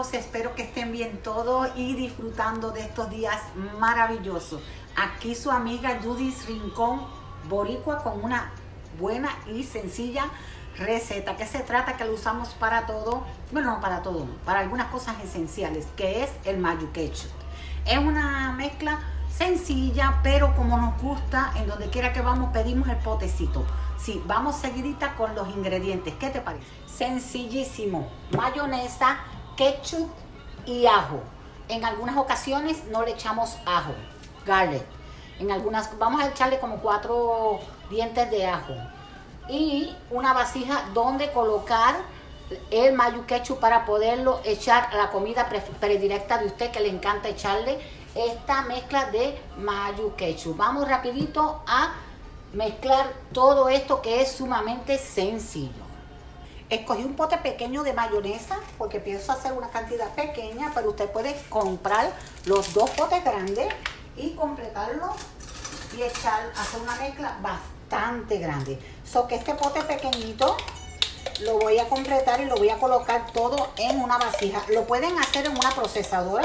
amigos, espero que estén bien todos y disfrutando de estos días maravillosos. Aquí su amiga Judith Rincón Boricua con una buena y sencilla receta. ¿Qué se trata? Que lo usamos para todo, bueno, no para todo, no, para algunas cosas esenciales, que es el mayo ketchup. Es una mezcla sencilla, pero como nos gusta, en donde quiera que vamos pedimos el potecito. Sí, vamos seguidita con los ingredientes. ¿Qué te parece? Sencillísimo. Mayonesa, ketchup y ajo. En algunas ocasiones no le echamos ajo, garlic. En algunas vamos a echarle como 4 dientes de ajo. Y una vasija donde colocar el mayo ketchup para poderlo echar a la comida predilecta de usted, que le encanta echarle esta mezcla de mayo ketchup. Vamos rapidito a mezclar todo esto, que es sumamente sencillo. Escogí un pote pequeño de mayonesa porque pienso hacer una cantidad pequeña, pero usted puede comprar los 2 potes grandes y completarlo y hacer una mezcla bastante grande. So que este pote pequeñito lo voy a completar y lo voy a colocar todo en una vasija. Lo pueden hacer en una procesadora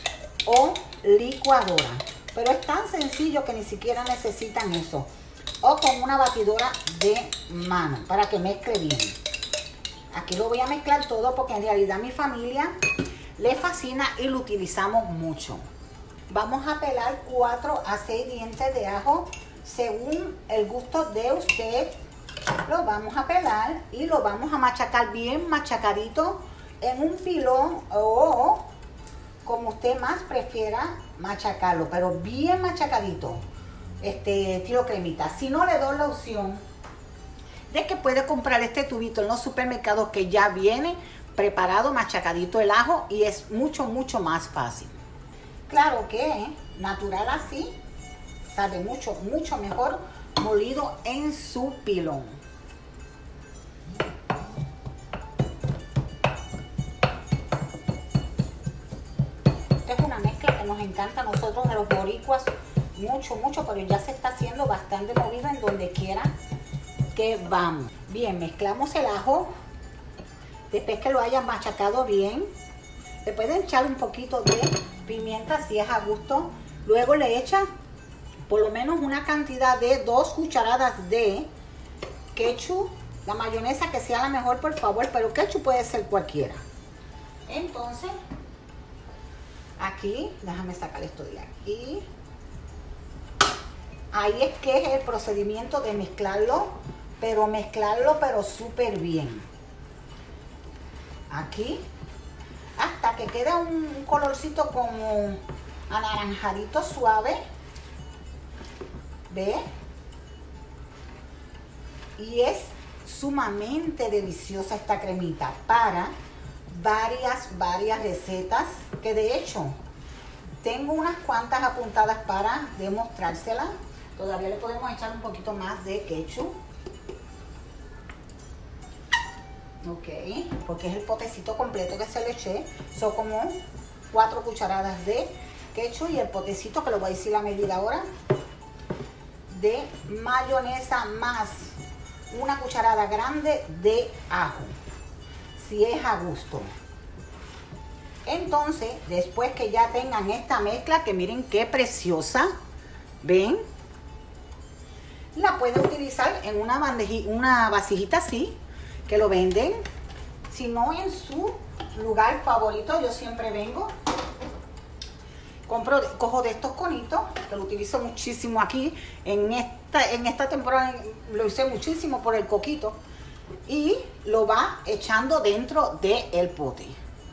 o licuadora, pero es tan sencillo que ni siquiera necesitan eso, o con una batidora de mano para que mezcle bien. Aquí lo voy a mezclar todo porque en realidad a mi familia le fascina y lo utilizamos mucho. Vamos a pelar 4 a 6 dientes de ajo según el gusto de usted. Lo vamos a pelar y lo vamos a machacar bien machacadito en un pilón o como usted más prefiera machacarlo, pero bien machacadito, estilo cremita. Si no, le doy la opción de que puede comprar este tubito en los supermercados que ya viene preparado, machacadito el ajo, y es mucho más fácil. Claro que natural así sabe mucho mejor molido en su pilón. Esta es una mezcla que nos encanta a nosotros de los boricuas mucho, pero ya se está haciendo bastante movido en donde quiera que vamos. Bien, mezclamos el ajo. Después que lo hayan machacado bien, le pueden echar un poquito de pimienta si es a gusto. Luego le echan por lo menos una cantidad de 2 cucharadas de ketchup. La mayonesa que sea la mejor, por favor, pero ketchup puede ser cualquiera. Entonces, aquí, déjame sacar esto de aquí. Ahí es que es el procedimiento de mezclarlo, pero súper bien. Aquí, hasta que queda un colorcito como anaranjadito suave. ¿Ve? Y es sumamente deliciosa esta cremita para varias recetas, que de hecho tengo unas cuantas apuntadas para demostrárselas. Todavía le podemos echar un poquito más de ketchup. Ok, porque es el potecito completo que se le eché. Son como 4 cucharadas de ketchup y el potecito, que lo voy a decir la medida ahora, de mayonesa, más una cucharada grande de ajo, si es a gusto. Entonces, después que ya tengan esta mezcla, que miren qué preciosa, ¿ven? La pueden utilizar en una vasijita así, que lo venden. Si no, en su lugar favorito, yo siempre vengo, cojo de estos conitos, que lo utilizo muchísimo aquí. En esta temporada lo usé muchísimo por el coquito. Y lo va echando dentro del pote.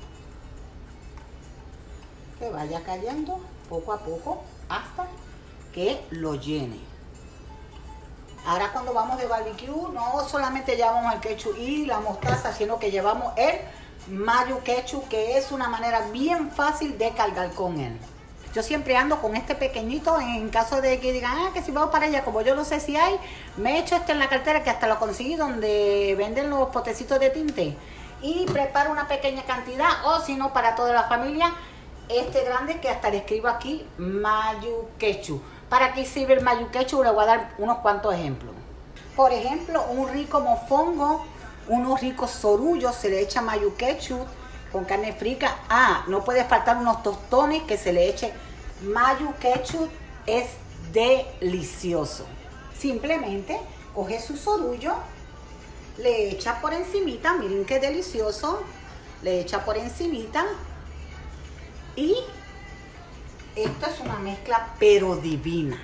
Que vaya cayendo poco a poco hasta que lo llene. Ahora cuando vamos de barbecue, no solamente llevamos el ketchup y la mostaza, sino que llevamos el mayo ketchup, que es una manera bien fácil de cargar con él. Yo siempre ando con este pequeñito en caso de que digan, que si vamos para allá, como yo no sé si hay, me echo en la cartera, que hasta lo conseguí donde venden los potecitos de tinte, y preparo una pequeña cantidad, o si no, para toda la familia, este grande, que hasta le escribo aquí mayo ketchup. ¿Para qué sirve el mayo ketchup? Le voy a dar unos cuantos ejemplos. Por ejemplo, un rico mofongo, unos ricos sorullos, se le echa mayo ketchup. con carne frita. Ah, no puede faltar unos tostones que se le eche mayo ketchup. Es delicioso. Simplemente coge su sorullo, le echa por encimita, miren qué delicioso, le echa por encimita y esto es una mezcla pero divina.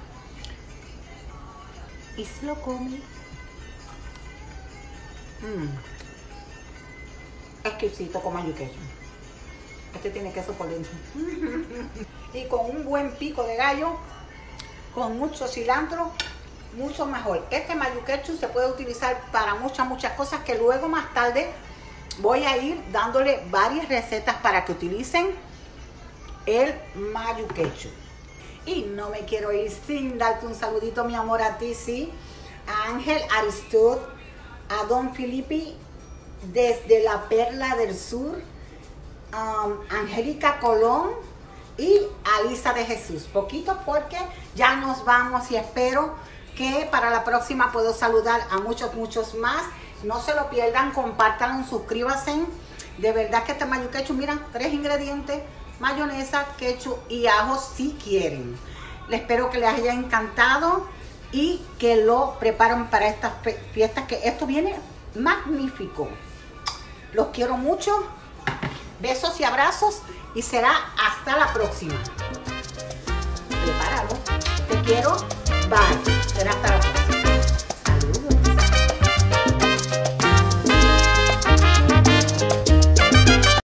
Y se lo come. Exquisito con mayo ketchup. Este tiene queso por dentro. Y con un buen pico de gallo, con mucho cilantro, mucho mejor. Este mayo ketchup se puede utilizar para muchas cosas que luego más tarde voy a ir dándole varias recetas para que utilicen el mayo ketchup. Y no me quiero ir sin darte un saludito, mi amor, a ti, sí, a Ángel Aristud, a Don Filipe desde la Perla del Sur, Angélica Colón y a Lisa de Jesús. Poquito porque ya nos vamos y espero que para la próxima puedo saludar a muchos más. No se lo pierdan, compártanlo, suscríbanse. De verdad que este mayo ketchup, mira, 3 ingredientes: mayonesa, ketchup y ajo si quieren. Les espero que les haya encantado y que lo preparen para estas fiestas, que esto viene magnífico. Los quiero mucho. Besos y abrazos y será hasta la próxima. Prepáralo. Te quiero. Bye. Será hasta la próxima.